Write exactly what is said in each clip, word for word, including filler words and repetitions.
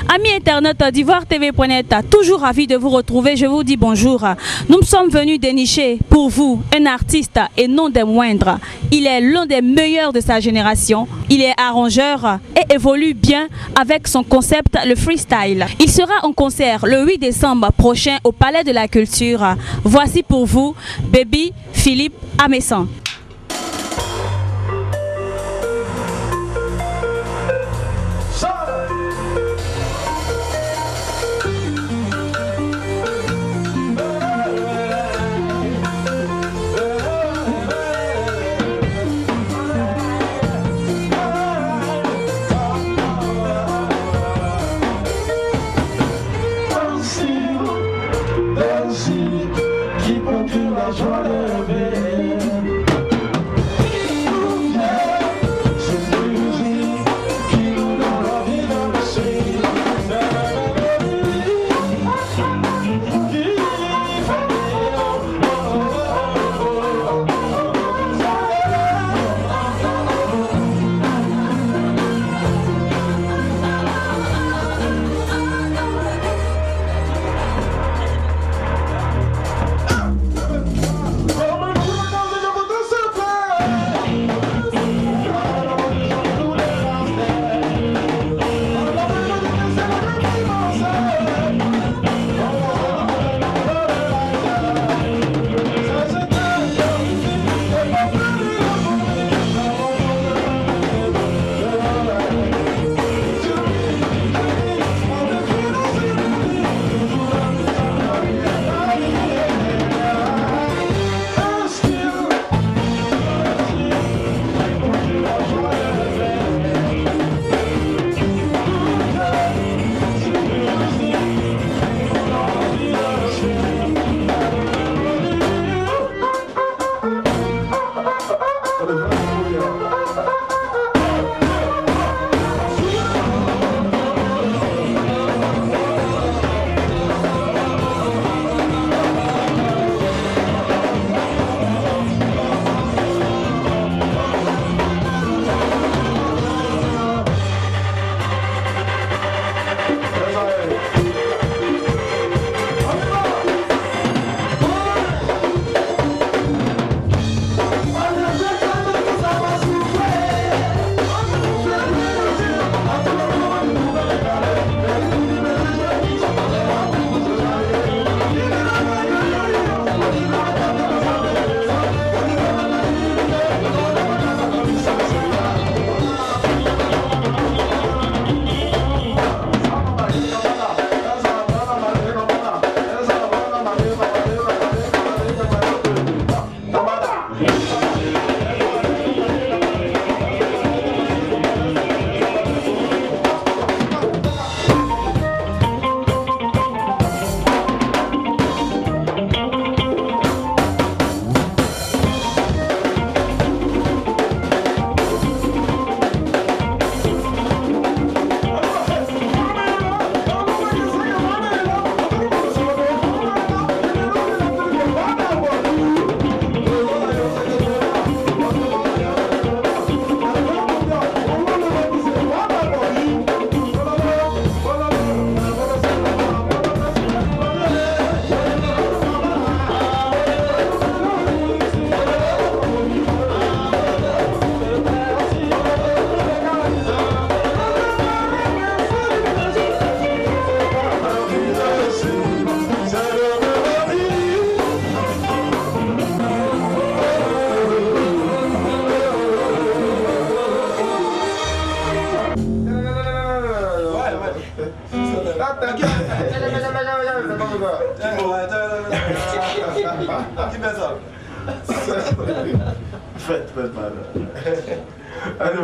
Amis internautes d'Ivoire T V point net, toujours ravi de vous retrouver, je vous dis bonjour. Nous sommes venus dénicher pour vous un artiste et non des moindres. Il est l'un des meilleurs de sa génération, il est arrangeur et évolue bien avec son concept, le freestyle. Il sera en concert le huit décembre prochain au Palais de la Culture. Voici pour vous Baby Philippe Amessan. Faites, faites mal. Allez,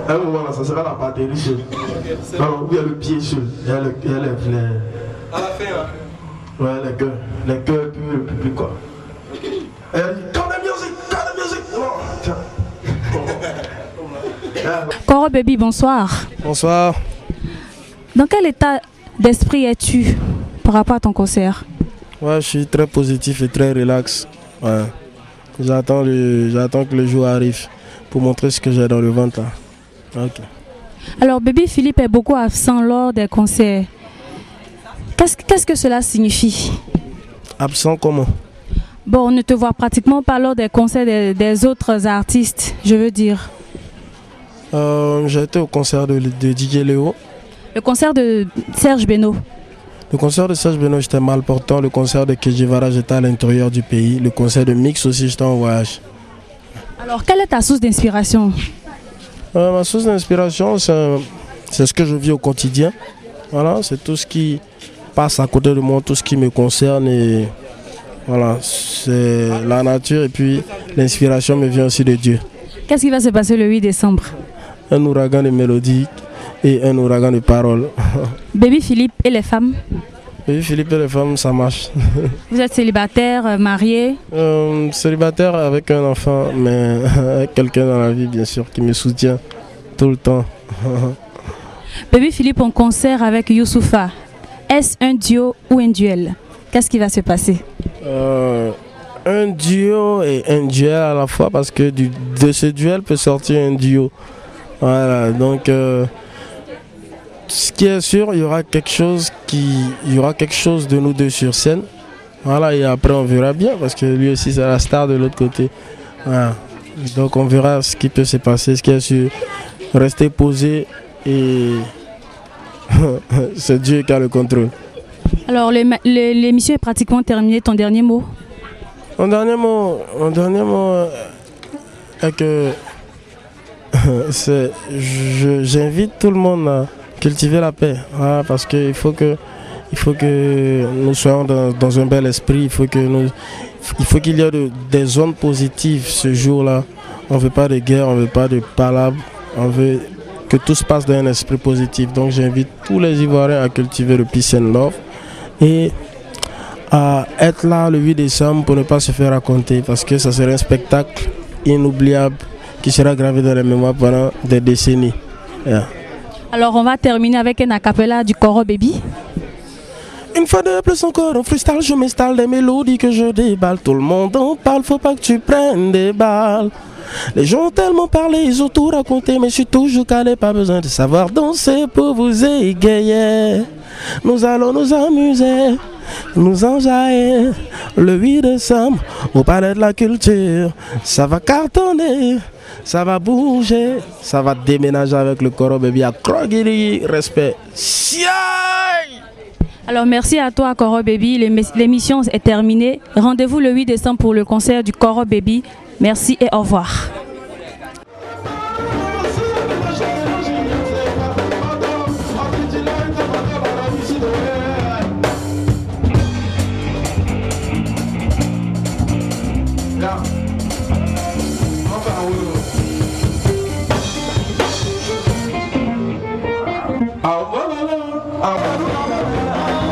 un moment là, ça sera la batterie seule. Non, il y a le pied seul. Il y a, le, il y a les, les... À la fin, hein? Ouais, les cœurs. Les cœurs, puis le public, quoi. Ok. Et elle dit, quand la musique, quand la musique. Non, tiens. Koro Baby, bonsoir. Bonsoir. Dans quel état d'esprit es-tu par rapport à ton concert? Ouais, je suis très positif et très relax. Ouais. J'attends le, j'attends que le jour arrive pour montrer ce que j'ai dans le ventre là. Okay. Alors, Baby Philippe est beaucoup absent lors des concerts. Qu'est-ce, qu'est-ce que cela signifie? Absent comment? Bon, on ne te voit pratiquement pas lors des concerts des, des autres artistes, je veux dire. Euh, j'ai été au concert de, de D J Léo. Le concert de Serge Beno. Le concert de Serge Beno, j'étais mal portant. Le concert de Kejivara, j'étais à l'intérieur du pays. Le concert de Mix aussi, j'étais en voyage. Alors, quelle est ta source d'inspiration? euh, Ma source d'inspiration, c'est, c'est ce que je vis au quotidien. Voilà, c'est tout ce qui passe à côté de moi, tout ce qui me concerne. Et voilà, c'est la nature et puis l'inspiration me vient aussi de Dieu. Qu'est-ce qui va se passer le huit décembre? Un ouragan de mélodies et un ouragan de paroles. Baby Philippe et les femmes? Baby Philippe et les femmes, ça marche. Vous êtes célibataire, marié? euh, Célibataire avec un enfant, mais avec quelqu'un dans la vie, bien sûr, qui me soutient tout le temps. Baby Philippe en concert avec Youssoupha. Est-ce un duo ou un duel? Qu'est-ce qui va se passer? euh, Un duo et un duel à la fois, parce que du, de ce duel peut sortir un duo. Voilà, donc euh, ce qui est sûr, il y aura quelque chose qui, il y aura quelque chose de nous deux sur scène. Voilà, et après on verra bien, parce que lui aussi c'est la star de l'autre côté. Voilà. Donc on verra ce qui peut se passer, ce qui est sûr. Rester posé et c'est Dieu qui a le contrôle. Alors l'émission est pratiquement terminée, ton dernier mot? Mon dernier mot, mon dernier mot est que c'est, je, j'invite tout le monde à cultiver la paix, voilà, parce qu'il faut que, il faut que nous soyons dans, dans un bel esprit, il faut que nous, il faut qu'il y ait de, des zones positives ce jour-là. On ne veut pas de guerre, on ne veut pas de palabres, on veut que tout se passe dans un esprit positif. Donc j'invite tous les Ivoiriens à cultiver le peace and love et à être là le huit décembre pour ne pas se faire raconter, parce que ça serait un spectacle inoubliable qui sera gravé dans les mémoires pendant des décennies. Yeah. Alors on va terminer avec un acapella du Koro Baby. Une fois de plus encore, en freestyle, je m'installe des mélodies que je déballe. Tout le monde en parle, faut pas que tu prennes des balles. Les gens ont tellement parlé, ils ont tout raconté, mais je suis toujours calé, pas besoin de savoir danser pour vous égayer. Nous allons nous amuser, nous enjailler le huit décembre au Palais de la Culture. Ça va cartonner, ça va bouger, ça va déménager avec le Koro Baby à Krogiri. Respect. Alors merci à toi Koro Baby, l'émission est terminée. Rendez-vous le huit décembre pour le concert du Koro Baby. Merci et au revoir. Ah, voilà, ah, voilà.